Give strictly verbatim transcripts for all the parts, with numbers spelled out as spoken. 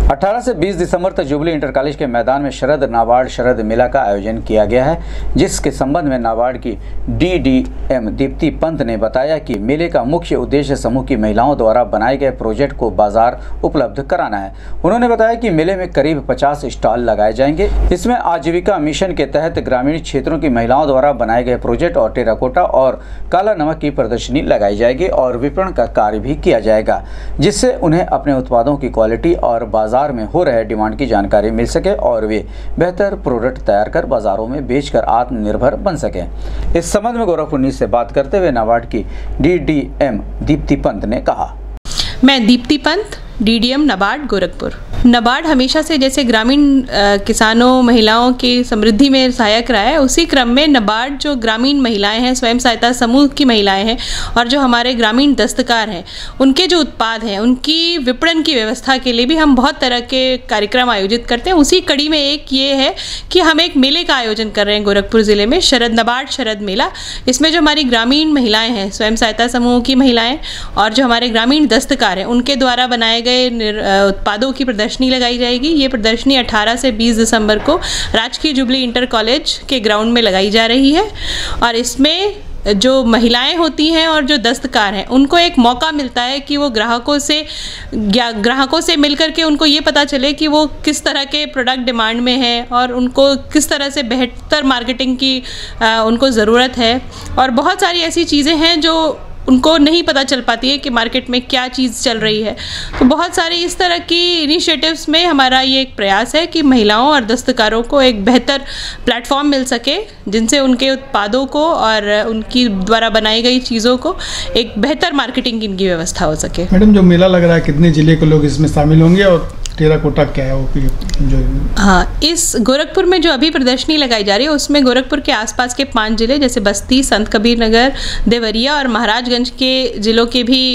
अठारह से बीस दिसंबर तक जुबली इंटर कॉलेज के मैदान में शरद नाबार्ड शरद मेला का आयोजन किया गया है, जिसके संबंध में नाबार्ड की D D M Deepti Pant ने बताया कि मेले का मुख्य उद्देश्य समूह की महिलाओं द्वारा बनाए गए प्रोजेक्ट को बाजार उपलब्ध कराना है। उन्होंने बताया कि मेले में करीब पचास स्टॉल लगाए जाएंगे। इसमें आजीविका मिशन के तहत ग्रामीण क्षेत्रों की महिलाओं द्वारा बनाए गए प्रोजेक्ट और टेराकोटा और काला नमक की प्रदर्शनी लगाई जाएगी और विपणन का कार्य भी किया जाएगा, जिससे उन्हें अपने उत्पादों की क्वालिटी और बाजार में हो रहे डिमांड की जानकारी मिल सके और वे बेहतर प्रोडक्ट तैयार कर बाजारों में बेचकर आत्मनिर्भर बन सके। इस संबंध में गोरखपुर न्यूज से बात करते हुए नाबार्ड की D D M Deepti Pant ने कहा। मैं Deepti Pant, D D M NABARD Gorakhpur. NABARD हमेशा से जैसे ग्रामीण किसानों महिलाओं की समृद्धि में सहायक रहा है, उसी क्रम में नाबार्ड जो ग्रामीण महिलाएं हैं, स्वयं सहायता समूह की महिलाएं हैं और जो हमारे ग्रामीण दस्तकार हैं, उनके जो उत्पाद हैं उनकी विपणन की व्यवस्था के लिए भी हम बहुत तरह के कार्यक्रम आयोजित करते हैं। उसी कड़ी में एक ये है कि हम एक मेले का आयोजन कर रहे हैं गोरखपुर ज़िले में, शरद नाबार्ड शरद मेला। इसमें जो हमारी ग्रामीण महिलाएँ हैं, स्वयं सहायता समूह की महिलाएँ और जो हमारे ग्रामीण दस्तकार हैं, उनके द्वारा बनाए गए उत्पादों की प्रदर्शनी लगाई जाएगी। ये प्रदर्शनी अठारह से बीस दिसंबर को राजकीय जुबली इंटर कॉलेज के ग्राउंड में लगाई जा रही है और इसमें जो महिलाएं होती हैं और जो दस्तकार हैं, उनको एक मौका मिलता है कि वो ग्राहकों से या ग्राहकों से मिलकर के उनको ये पता चले कि वो किस तरह के प्रोडक्ट डिमांड में है और उनको किस तरह से बेहतर मार्केटिंग की आ, उनको ज़रूरत है। और बहुत सारी ऐसी चीज़ें हैं जो उनको नहीं पता चल पाती है कि मार्केट में क्या चीज़ चल रही है। तो बहुत सारी इस तरह की इनिशिएटिव्स में हमारा ये एक प्रयास है कि महिलाओं और दस्तकारों को एक बेहतर प्लेटफॉर्म मिल सके, जिनसे उनके उत्पादों को और उनकी द्वारा बनाई गई चीज़ों को एक बेहतर मार्केटिंग की इनकी व्यवस्था हो सके। मैडम, जो मेला लग रहा है, कितने ज़िले के लोग इसमें शामिल होंगे और टेराकोटा क्या है वो जो? हाँ, इस गोरखपुर में जो अभी प्रदर्शनी लगाई जा रही है उसमें गोरखपुर के आसपास के पांच जिले जैसे बस्ती, संत कबीर नगर, देवरिया और महाराजगंज के जिलों के भी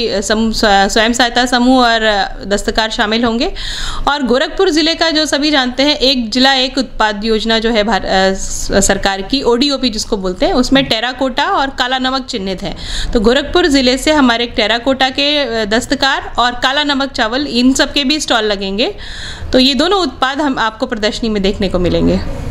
स्वयं सहायता समूह और दस्तकार शामिल होंगे। और गोरखपुर ज़िले का जो सभी जानते हैं, एक जिला एक उत्पाद योजना जो है सरकार की, ओ डी ओ पी जिसको बोलते हैं, उसमें टेराकोटा और काला नमक चिन्हित है। तो गोरखपुर ज़िले से हमारे टेराकोटा के दस्तकार और काला नमक चावल, इन सब के भी स्टॉल लगेंगे। तो ये दोनों उत्पाद हम आपको प्रदर्शनी में देखने को मिलेंगे।